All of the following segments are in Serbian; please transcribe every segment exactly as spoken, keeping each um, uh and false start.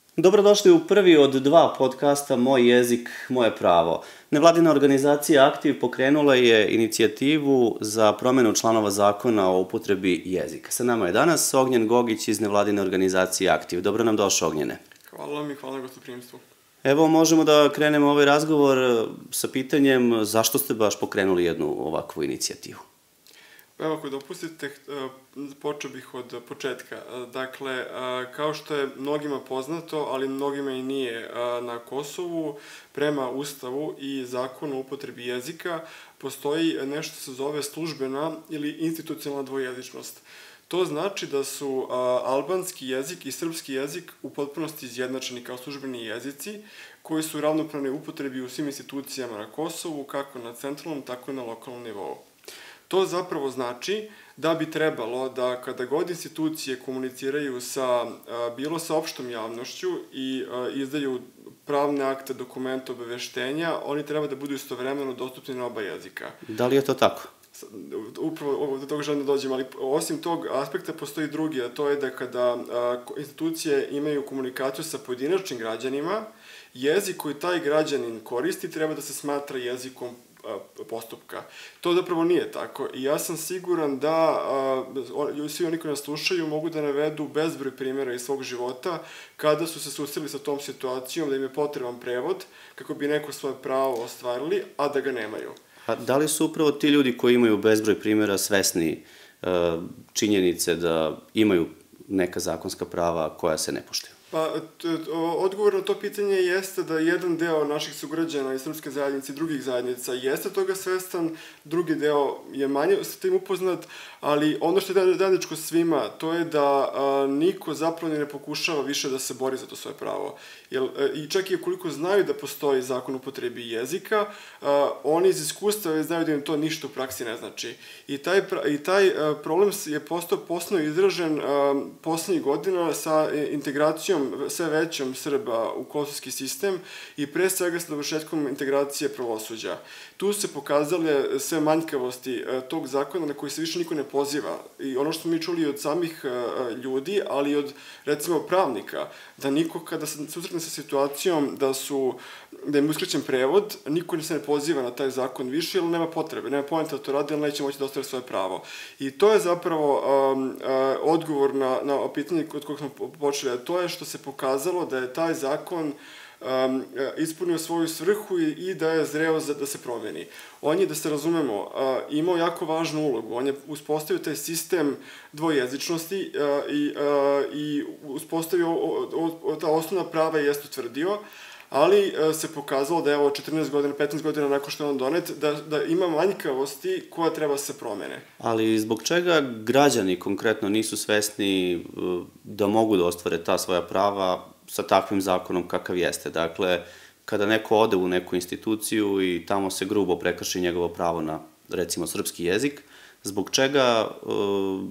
Dobrodošli u prvi od dva podcasta Moj jezik, moje pravo. Nevladina organizacija Aktiv pokrenula je inicijativu za promenu članova zakona o upotrebi jezika. Sa nama je danas Ognjen Gogić iz nevladine organizacije Aktiv. Dobro nam došao, Ognjene. Hvala vam i hvala gostoprimstvu. Evo, možemo da krenemo ovaj razgovor sa pitanjem zašto ste baš pokrenuli jednu ovakvu inicijativu? Evo, ako dopustite, počeo bih od početka. Dakle, kao što je mnogima poznato, ali mnogima i nije na Kosovu, prema Ustavu i zakonu o upotrebi jezika, postoji nešto se zove službena ili institucionalna dvojezičnost. To znači da su albanski jezik i srpski jezik u potpunosti izjednačeni kao službeni jezici, koji su ravnopravni upotrebi u svim institucijama na Kosovu, kako na centralnom, tako i na lokalnom nivou. To zapravo znači da bi trebalo da kada god institucije komuniciraju sa, bilo sa opštom javnošću i izdaju pravne akte, dokumente, obaveštenja, oni treba da budu istovremeno dostupni na oba jezika. Da li je to tako? Upravo do toga želim da dođem, ali osim tog aspekta postoji drugi, a to je da kada institucije imaju komunikaciju sa pojedinačnim građanima, jezik koji taj građanin koristi treba da se smatra jezikom postupka. To zapravo nije tako i ja sam siguran da svi oni koji nas slušaju mogu da navedu bezbroj primjera iz svog života kada su se susreli sa tom situacijom da im je potreban prevod kako bi neko svoje pravo ostvarili, a da ga nemaju. A da li su upravo ti ljudi koji imaju bezbroj primjera svesni činjenice da imaju neka zakonska prava koja se ne poštuju? Pa, odgovor na to pitanje jeste da jedan deo naših sugrađana iz srpske zajednice i drugih zajednica jeste toga svestan, drugi deo je manje sa tim upoznat, ali ono što je zajedničko svima, to je da niko zapravo ne pokušava više da se bori za to svoje pravo. I čak i ukoliko znaju da postoji zakon o upotrebi jezika, oni iz iskustva znaju da im to ništa u praksi ne znači. I taj, i taj problem je postao posebno izražen poslednjih godina sa integracijom sve većom Srba u kosovski sistem i pre svega sa dovršetkom integracije pravosuđa. Tu se pokazale sve manjkavosti tog zakona na koji se više niko ne poziva. I ono što smo mi čuli od samih ljudi, ali i od, recimo, pravnika, da niko kada se susretne sa situacijom da su, da im uskraćen prevod, niko se ne poziva na taj zakon više, jer nema potrebe, nema poenta da to radi, ali neće moći da ostvari svoje pravo. I to je zapravo um, uh, odgovor na, na pitanje od kojeg smo počeli, a to je što se pokazalo da je taj zakon Um, ispunio svoju svrhu i, i da je zreo za, da se promeni. On je, da se razumemo, uh, imao jako važnu ulogu. On je uspostavio taj sistem dvojezičnosti uh, i, uh, i uspostavio o, o, o, ta osnovna prava i jest utvrdio, ali uh, se pokazalo da je evo četrnaest godina, petnaest godina nakon što je on donet, da, da ima manjkavosti koja treba se promene. Ali zbog čega građani konkretno nisu svesni uh, da mogu da ostvare ta svoja prava sa takvim zakonom kakav jeste? Dakle, kada neko ode u neku instituciju i tamo se grubo prekrši njegovo pravo na, recimo, srpski jezik, zbog čega uh,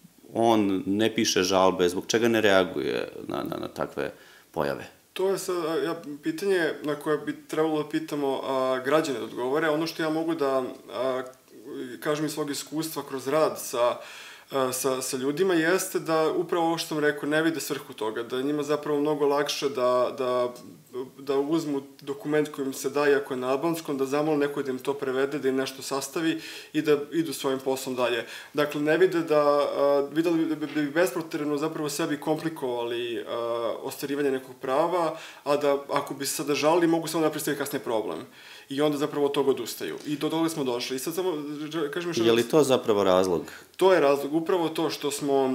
on ne piše žalbe, zbog čega ne reaguje na, na, na takve pojave? To je sad ja, pitanje na koje bi trebalo da pitamo a, građane da odgovore. Ono što ja mogu da a, kažem iz svog iskustva kroz rad sa Sa, sa ljudima jeste da upravo ovo što sam rekao ne vide svrhu toga, da je njima zapravo mnogo lakše da, da, da uzmu dokument koji im se daje ako je na albanskom, da zamole neko da im to prevede, da im nešto sastavi i da idu svojim poslom dalje. Dakle, ne vide da, videli da bi bespotrebno zapravo sebi komplikovali a, ostvarivanje nekog prava, a da ako bi se sada žalili mogu samo da predstaviti kasnije problem. I onda zapravo od toga odustaju. I do toga smo došli. I sad samo, kažem što... Je li to zapravo razlog? To je razlog. Upravo to što smo,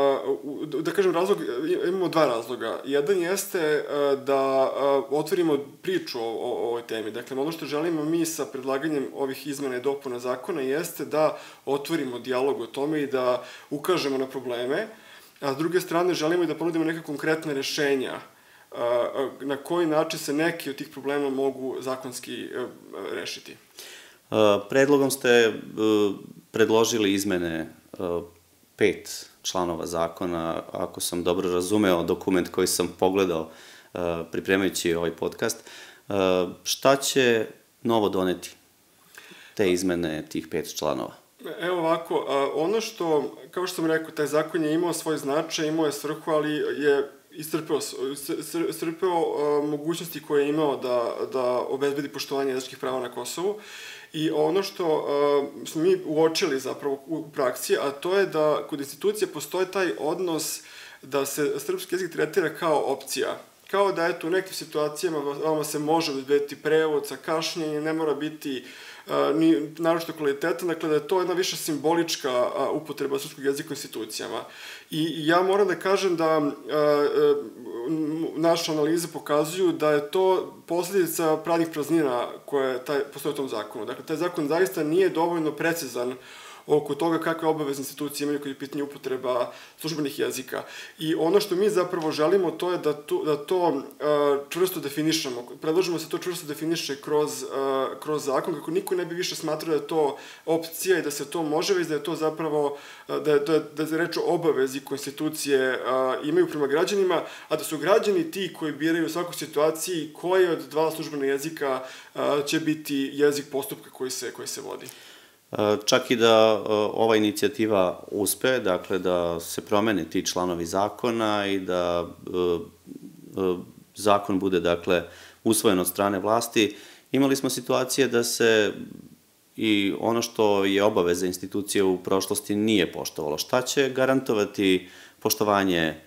da kažem razlog, imamo dva razloga. Jedan jeste da otvorimo priču o, o ovoj temi. Dakle, ono što želimo mi sa predlaganjem ovih izmena i dopuna zakona jeste da otvorimo dijalog o tome i da ukažemo na probleme, a s druge strane želimo i da ponudimo neka konkretna rešenja na koji način se neki od tih problema mogu zakonski rešiti. Predlogom ste predložili izmene pet članova zakona, ako sam dobro razumeo dokument koji sam pogledao pripremajući ovaj podcast. Šta će novo doneti te izmene tih pet članova? Evo ovako, ono što, kao što sam rekao, taj zakon je imao svoj značaj, imao je svrhu, ali je iscrpeo, iscrpeo mogućnosti koje je imao da, da obezbedi poštovanje jezičkih prava na Kosovu. I ono što uh, smo mi uočili zapravo u praksi, a to je da kod institucije postoje taj odnos da se srpski jezik tretira kao opcija. Kao da, eto, u nekim situacijama vama se može obezbediti prevod sa kašnjenjem, ne mora biti uh, ni naročito kvalitetan, dakle da je to jedna više simbolička uh, upotreba srpskog jezika u institucijama. I ja moram da kažem da uh, uh, naše analize pokazuju da je to posljedica pravnih praznina koje taj, postoje u tom zakonu. Dakle, taj zakon zaista nije dovoljno precizan oko toga kakve obavezne institucije imaju koji je pitanje upotreba službenih jezika. I ono što mi zapravo želimo, to je da to, da to uh, čvrsto definišemo. Predložimo da se to čvrsto definiše kroz, uh, kroz zakon, kako niko ne bi više smatrao da je to opcija i da se to može, već da je to zapravo, uh, da, je, da, je, da je reč o obavezi koje institucije uh, imaju prema građanima, a da su građani ti koji biraju u svakoj situaciji koji od dva službena jezika uh, će biti jezik postupka koji se, koji se vodi. Čak i da ova inicijativa uspe, dakle da se promene ti članovi zakona i da zakon bude, dakle, usvojen od strane vlasti, imali smo situacije da se i ono što je obaveza institucije u prošlosti nije poštovalo. Šta će garantovati poštovanje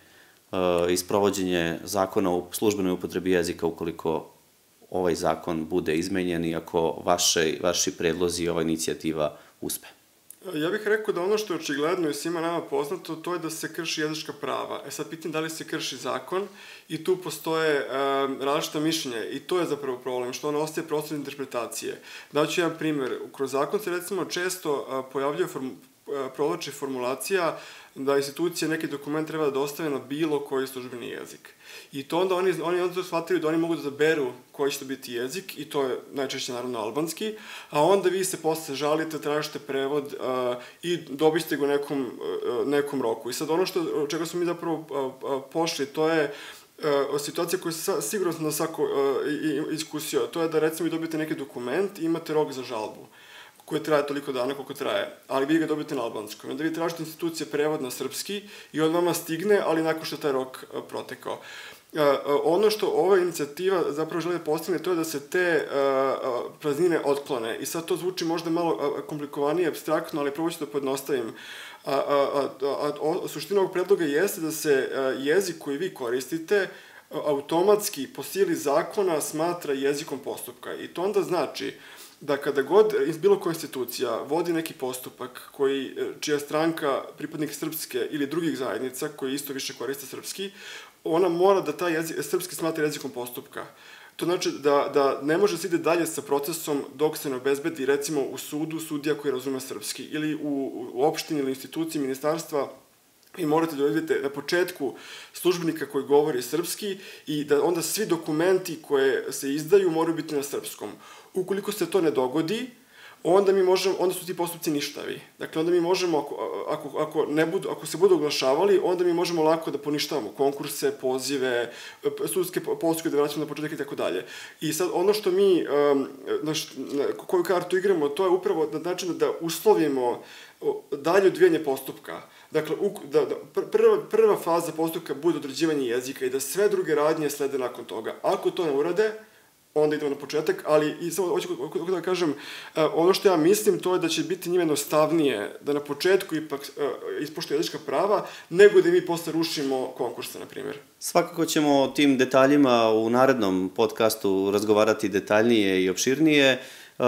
i sprovođenje zakona u službenoj upotrebi jezika ukoliko ovaj zakon bude izmenjen i ako vaše, vaši predlozi i ova inicijativa uspe? Ja bih rekao da ono što je očigledno i svima nama poznato, to je da se krši jezička prava. E sad, pitam da li se krši zakon i tu postoje um, različita mišljenja i to je zapravo problem, što ono ostaje prostor interpretacije. Daću jedan primjer. Kroz zakon se recimo često uh, pojavljuje form, uh, provlači formulacija da institucije neki dokument treba da dostave na bilo koji službeni jezik. I to onda oni, oni onda shvataju da oni mogu da zaberu koji će to biti jezik, i to je najčešće naravno albanski, a onda vi se posle žalite, tražite prevod uh, i dobiste ga u nekom, uh, nekom roku. I sad ono što, čega smo mi zapravo uh, pošli, to je uh, situacija koja se sigurno na svako uh, iskusio, to je da recimo vi dobijete neki dokument i imate rok za žalbu koje traje toliko dana koliko traje, ali vi ga dobijete na albanskom. Onda vi tražite institucije prevod na srpski i on vama stigne, ali nakon što je taj rok uh, protekao. Uh, ono što ova inicijativa zapravo želi da postigne, to je da se te uh, praznine otklone. I sad to zvuči možda malo uh, komplikovanije, apstraktno, ali prvo ću da pojednostavim. A, a, a, a, suština ovog predloga jeste da se uh, jezik koji vi koristite uh, automatski po sili zakona smatra jezikom postupka. I to onda znači da kada god iz bilo koja institucija vodi neki postupak koji, čija stranka pripadnik srpske ili drugih zajednica koji isto više koriste srpski, ona mora da taj jezik, srpski smatra jezikom postupka. To znači da, da ne može se ide dalje sa procesom dok se ne obezbedi, recimo, u sudu sudija koji razume srpski, ili u, u opštini ili instituciji ministarstva i morate da vidite na početku službenika koji govori srpski i da onda svi dokumenti koje se izdaju moraju biti na srpskom. Ukoliko se to ne dogodi, onda mi možemo, onda su ti postupci ništavi. Dakle, onda mi možemo, ako, ako, ako, ne budu, ako se budu oglašavali, onda mi možemo lako da poništavamo konkurse, pozive, sudske postupke, da vraćamo na početak i tako dalje. I sad, ono što mi, um, na, na koju kartu igramo, to je upravo na način da uslovimo dalje odvijanje postupka. Dakle, da, da prva, prva faza postupka bude određivanje jezika i da sve druge radnje slede nakon toga. Ako to ne urade, onda idemo na početak, ali i samo hoću da kažem, ono što ja mislim, to je da će biti njima jednostavnije da na početku ipak ispoštuje jezička prava, nego da mi posle rušimo konkurse, na primjer. Svakako ćemo o tim detaljima u narednom podcastu razgovarati detaljnije i opširnije.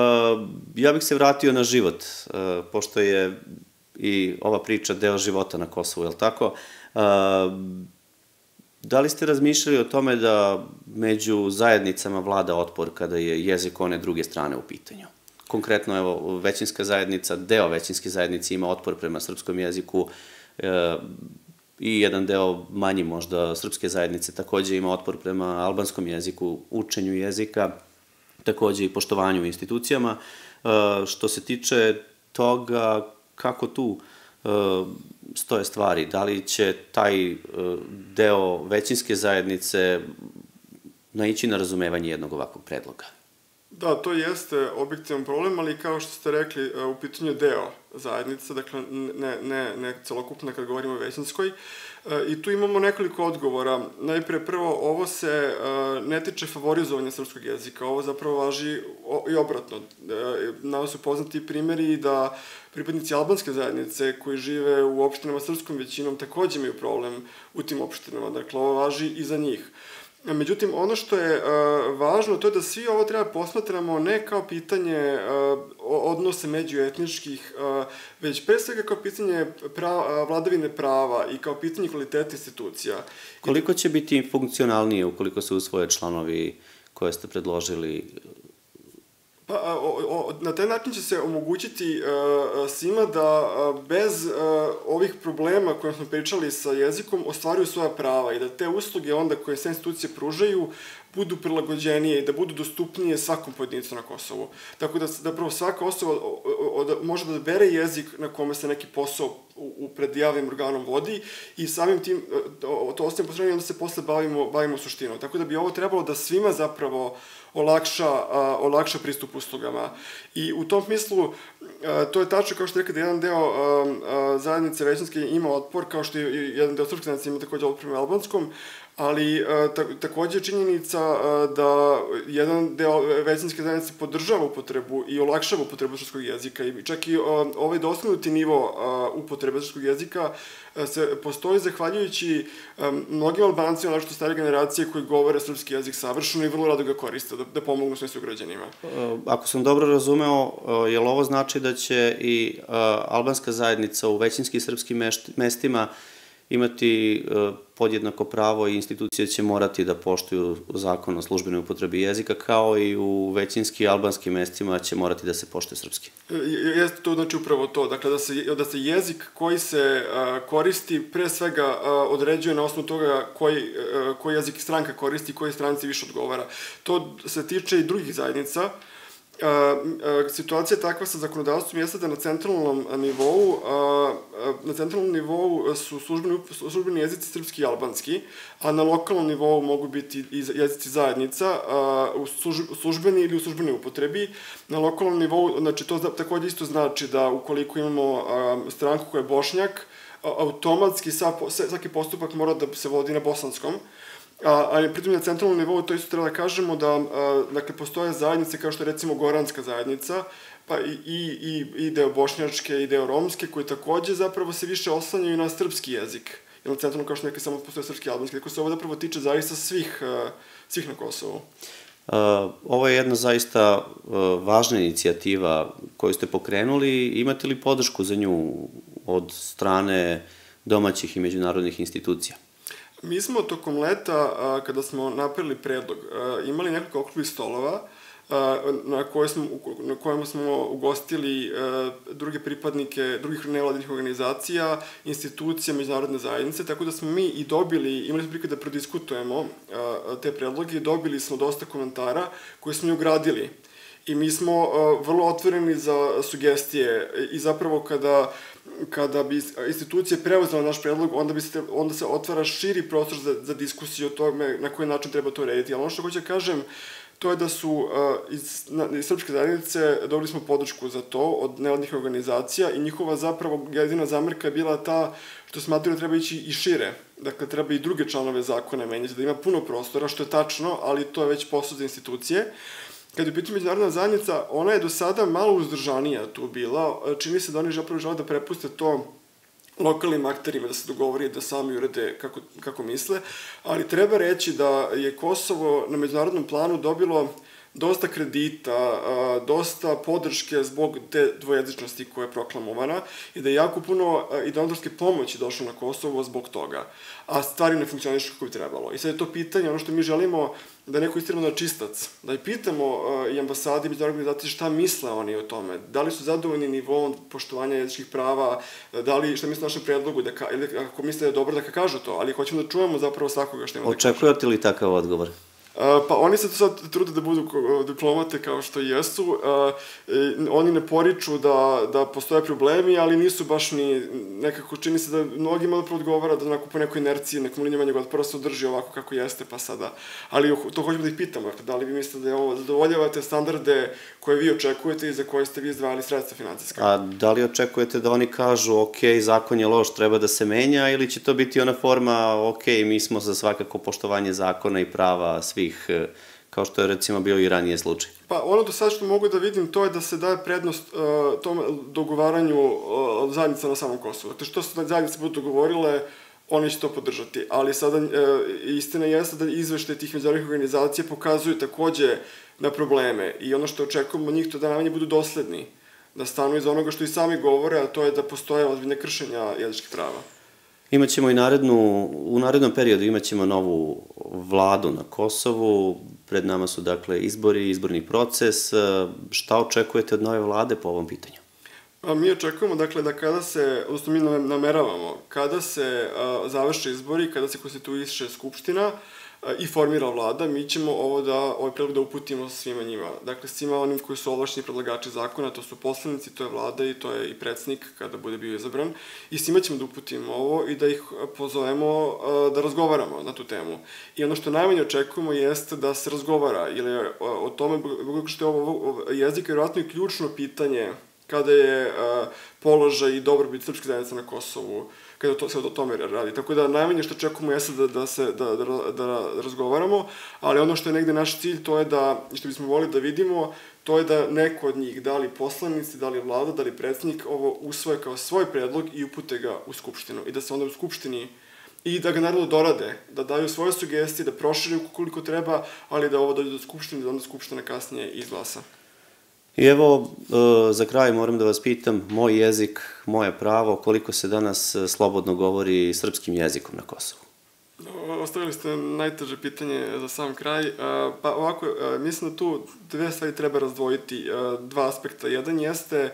Ja bih se vratio na život, pošto je i ova priča deo života na Kosovu, je li tako? Da li ste razmišljali o tome da među zajednicama vlada otpor kada je jezik one druge strane u pitanju? Konkretno, evo, većinska zajednica, deo većinske zajednice ima otpor prema srpskom jeziku e, i jedan deo manji možda srpske zajednice takođe ima otpor prema albanskom jeziku, učenju jezika, takođe i poštovanju u institucijama. E, što se tiče toga, kako tu stoje stvari, da li će taj deo većinske zajednice naići na razumevanje jednog ovakvog predloga? Da, to jeste objektivan problem, ali kao što ste rekli, u pitanju deo zajednica, dakle ne, ne, ne celokupna kad govorimo o većinskoj. I tu imamo nekoliko odgovora. Najpre prvo, ovo se ne tiče favorizovanja srpskog jezika, ovo zapravo važi i obratno. Nama su poznati primjeri da pripadnici albanske zajednice koji žive u opštinama srpskom većinom takođe imaju problem u tim opštinama, dakle ovo važi i za njih. Međutim, ono što je uh, važno, to je da svi ovo treba posmatramo ne kao pitanje uh, odnose međuetničkih, uh, već pre svega kao pitanje prava, vladavine prava i kao pitanje kvaliteta institucija. Koliko će biti funkcionalnije ukoliko se usvoje članovi koje ste predložili? Pa, o, o, na taj način će se omogućiti uh, svima da uh, bez uh, ovih problema koje smo pričali sa jezikom ostvaruju svoja prava i da te usluge onda koje sve institucije pružaju budu prilagođenije i da budu dostupnije svakom pojedincu na Kosovu. Tako da, da prvo svaka osoba može da bere jezik na kome se neki posao u, u pred javnim organom vodi i samim tim to, to ostaje posredno i onda se posle bavimo, bavimo suštinom. Tako da bi ovo trebalo da svima zapravo olakša, a, olakša pristup uslugama. I u tom smislu a, to je tačno kao što je rekao da jedan deo a, a, zajednice većinske ima otpor, kao što je jedan deo srpske zajednice ima takođe otpor prema albanskom, ali ta, takođe je činjenica da jedan deo većinske zajednice podržava upotrebu i olakšava upotrebu srpskog jezika i čak i ovaj dostignuti nivo upotrebe srpskog jezika se postoji zahvaljujući mnogim Albancima, naročito stare generacije koji govore srpski jezik savršeno i vrlo rado ga koriste da, da pomognu svojim sugrađanima. Ako sam dobro razumeo, je li ovo znači da će i albanska zajednica u većinskim srpskim mestima imati podjednako pravo i institucije će morati da poštuju zakon o službenoj upotrebi jezika, kao i u većinski albanskim mestima će morati da se poštuje srpski? Jeste to znači upravo to, dakle da se, da se jezik koji se a, koristi pre svega a, određuje na osnovu toga koji, a, koji jezik stranka koristi i koji stranci više odgovara. To se tiče i drugih zajednica. A, a, situacija je takva sa zakonodavstvom jeste da na centralnom nivou a, a, na centralnom nivou su službeni, službeni jezici srpski i albanski, a na lokalnom nivou mogu biti i jezici zajednica a, u službeni ili u službenoj upotrebi. Na lokalnom nivou, znači to takođe isto znači da ukoliko imamo a, stranku koja je Bošnjak, a, automatski svaki postupak mora da se vodi na bosanskom. A, ali pritom na centralnom nivou to isto treba da kažemo da a, dakle, postoje zajednice kao što je recimo Goranska zajednica, pa i, i, i deo bošnjačke i deo romske, koje takođe zapravo se više oslanjaju na srpski jezik. I na centralnom kao što neke samo postoje srpski i albanski, tako se ovo zapravo tiče zaista svih, a, svih na Kosovu. Uh, ovo je jedna zaista uh, važna inicijativa koju ste pokrenuli. Imate li podršku za nju od strane domaćih i međunarodnih institucija? Mi smo tokom leta, kada smo napravili predlog, imali nekoliko okruglih stolova na, koje smo, na kojima smo ugostili druge pripadnike drugih nevladinih organizacija, institucija, međunarodne zajednice, tako da smo mi i dobili, imali smo priliku da prodiskutujemo te predloge i dobili smo dosta komentara koje smo i ugradili. I mi smo vrlo otvoreni za sugestije i zapravo kada kada bi institucije preuzela naš predlog, onda, bi se, onda se otvara širi prostor za, za diskusiju o tome na koji način treba to rediti. Ali ono što hoću da kažem, to je da su uh, iz, na, iz srpske zajednice dobili smo podršku za to od nevladnih organizacija i njihova zapravo jedina zamerka je bila ta što smatruju da treba ići i šire. Dakle, treba i druge članove zakona menjati, da ima puno prostora, što je tačno, ali to je već posao za institucije. Kad je u pitanju međunarodna zajednica, ona je do sada malo uzdržanija tu bila. Čini se da oni zapravo žele da prepuste to lokalnim akterima, da se dogovori, da sami urede kako, kako misle, ali treba reći da je Kosovo na međunarodnom planu dobilo dosta kredita, dosta podrške zbog te dvojezičnosti koja je proklamovana i da je jako puno i donatorske pomoći došlo na Kosovo zbog toga, a stvari ne funkcionišu kako bi trebalo. I sad je to pitanje, ono što mi želimo da neko istiramo na čistac, da i pitamo i ambasadi i međunarodne organizacije šta misle oni o tome, da li su zadovoljni nivom poštovanja jezičkih prava, da li šta misle o našem predlogu, da ka, ili ako misle da je dobro da ka kažu to, ali hoćemo da čujemo zapravo svakoga što ima da kažu. Očekujete li takav odgovor? Pa oni se to sad trude da budu diplomate kao što jesu. Oni ne poriču da, da postoje problemi, ali nisu baš ni, nekako čini se da mnogima zapravo odgovara da onako po nekoj inerciji, nekom liniju manjeg otpora se održi ovako kako jeste, pa sada. Ali to hoćemo da ih pitamo, da li vi mislite da je ovo zadovoljavate standarde koje vi očekujete i za koje ste vi izdvajali sredstva financijska? A da li očekujete da oni kažu, ok, zakon je loš, treba da se menja, ili će to biti ona forma, ok, mi smo za svakako poštovanje zakona i prava svih, kao što je recimo bio i ranije slučaj? Pa ono do sada što mogu da vidim to je da se daje prednost uh, tom dogovaranju uh, zajednica na samom Kosovu. Te što se zajednice budu dogovorile, oni će to podržati. Ali sada uh, istina jeste da izveštaje tih međunarodnih organizacija pokazuju takođe na probleme i ono što očekujemo od njih to da najmanje budu dosledni, da stanu iza onoga što i sami govore, a to je da postoje ozbiljne kršenja jezičkih prava. Imaćemo i narednu, u narednom periodu imaćemo novu vladu na Kosovu, pred nama su dakle izbori, izborni proces. Šta očekujete od nove vlade po ovom pitanju? Mi očekujemo dakle da kada se, odnosno mi nameravamo, kada se završe izbori, kada se konstituiše Skupština i formira vlada, mi ćemo ovo da, ovaj predlog da uputimo svima njima. Dakle, svima onim koji su ovlašćeni predlagači zakona, to su poslanici, to je vlada i to je i predsjednik kada bude bio izabran. I svima ćemo da uputimo ovo i da ih pozovemo da razgovaramo na tu temu. I ono što najmanje očekujemo jeste da se razgovara, jer o tome, što je ovo jezik, je vjerojatno i ključno pitanje kada je položaj i dobrobit srpske zajednice na Kosovu, kada se o tome radi. Tako da najmanje što očekujemo jeste da, da se da, da, da razgovaramo, ali ono što je negde naš cilj, to je da, što bismo volili da vidimo, to je da neko od njih, da li poslanici, da li vlada, da li predsjednik, ovo usvoje kao svoj predlog i upute ga u Skupštinu. I da se onda u Skupštini i da ga naravno dorade, da daju svoje sugestije, da prošire koliko treba, ali da ovo dođe do Skupštine, da onda Skupština kasnije izglasa. I evo, za kraj moram da vas pitam, moj jezik, moje pravo, koliko se danas slobodno govori srpskim jezikom na Kosovu? Ostavili ste najteže pitanje za sam kraj. Pa ovako, mislim da tu dve stvari treba razdvojiti, dva aspekta. Jedan jeste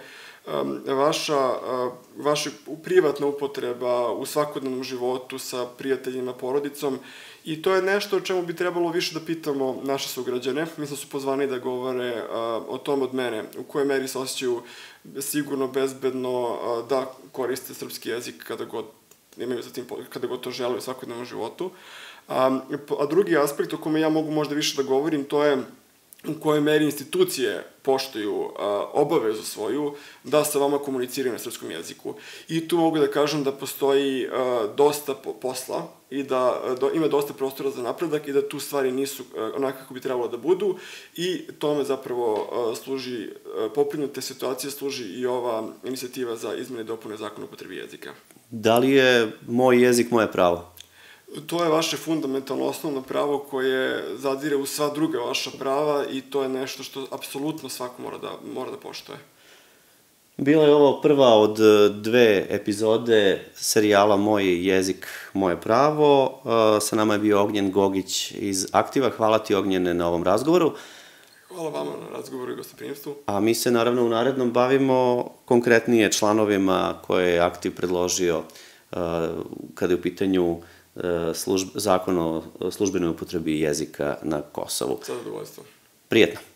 vaša, vaša privatna upotreba u svakodnevnom životu sa prijateljima, porodicom, i to je nešto o čemu bi trebalo više da pitamo naše sugrađane. Mislim da su pozvani da govore o tom od mene, u kojoj meri se osjećaju sigurno, bezbedno da koriste srpski jezik kada god imaju za tim, kada god to žele u svakodnevnom životu. A, a drugi aspekt o kome ja mogu možda više da govorim, to je u kojoj meri institucije poštuju a, obavezu svoju da sa vama komuniciraju na srpskom jeziku. I tu mogu da kažem da postoji a, dosta po, posla i da do, ima dosta prostora za napredak i da tu stvari nisu onako kako bi trebalo da budu i tome zapravo a, služi, a, poprinute situacije služi i ova inicijativa za izmene i dopune zakona o upotrebi jezika. Da li je moj jezik moje pravo? To je vaše fundamentalno osnovno pravo koje zadire u sva druga vaša prava i to je nešto što apsolutno svako mora da, mora da poštuje. Bila je ovo prva od dve epizode serijala Moj jezik, moje pravo. Sa nama je bio Ognjen Gogić iz Aktiva. Hvala ti, Ognjene, na ovom razgovoru. Hvala vama na razgovoru i gostoprimstvu. A mi se naravno u narednom bavimo konkretnije članovima koje je Aktiv predložio kada je u pitanju zakon o službenoj upotrebi jezika na Kosovu. Sa zadovoljstvom. Prijetno.